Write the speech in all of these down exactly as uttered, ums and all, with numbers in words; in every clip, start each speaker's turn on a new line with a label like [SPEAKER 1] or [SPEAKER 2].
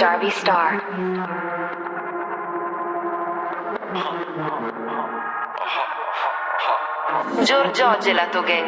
[SPEAKER 1] Darby Star. Giorgio Gelato Gang.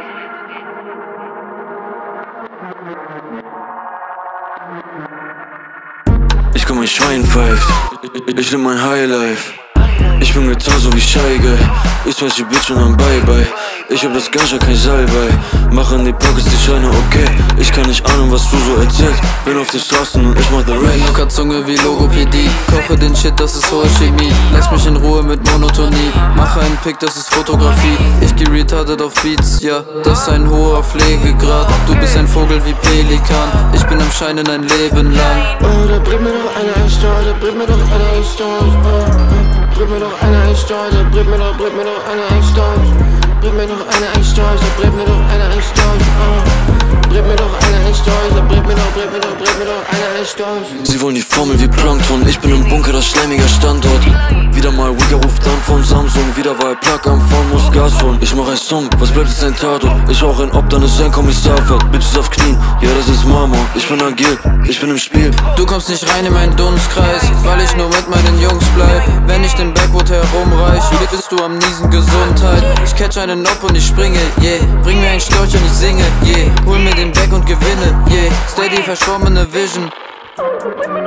[SPEAKER 2] Ich komm, mein Schwein pfeift, ich, ich lieb mein Highlife. Ich bin getan so wie Scheige, ich smash die Bitch und dann Bye-Bye. Ich hab das Ganja, kein Salbei, mach in die Pockets die Scheine, okay. Ich kann nicht ahnen, was du so erzählst, bin auf den Straßen und ich mach the Race.
[SPEAKER 3] Locker Zunge wie Logopädie, koche den Shit, das ist hohe Chemie. Lass mich in Ruhe mit Monotonie, mache einen Pick, das ist Fotografie. Ich geh retarded auf Beats, ja, das ist ein hoher Pflegegrad. Du bist ein Vogel wie Pelikan, ich bin am Scheinen ein Leben lang.
[SPEAKER 4] Oh, da bringt mir doch einer ein Star, da bringt mir doch einer ein Star. Oh, oh. Bring mir doch einer ein Star, da bringt mir doch, bringt mir doch einer ein Star. Bring mir doch einer ein Star, da bringt mir doch einer ein Star. Oh. Bring mir doch einer ein Star, da bringt mir doch, bringt mir doch, bringt mir doch einer ein Star.
[SPEAKER 2] Sie wollen die Formel wie Plankton, ich bin im Bunker, das schleimiger Standort. Wieder mal Wigger ruft an von Samsung, wieder war Plug am Phone, muss Gas holen. Ich mach ein Song, was bleibt ist ein Tatort. Ich rauch ein Ob, dann ist ein Kommissarfahrt. Bitches auf Knien, ja das ist Marmor. Ich bin agil, ich bin im Spiel.
[SPEAKER 3] Du kommst nicht rein in meinen Dunstkreis, weil ich nur mit meinen Jungs bleib. Wenn ich den Backwood herumreich, bist du am Niesen Gesundheit. Ich catch einen Ob und ich springe, yeah. Bring mir ein Storch und ich singe, yeah. Hol mir den Back und gewinne, yeah. Steady verschwommene Vision.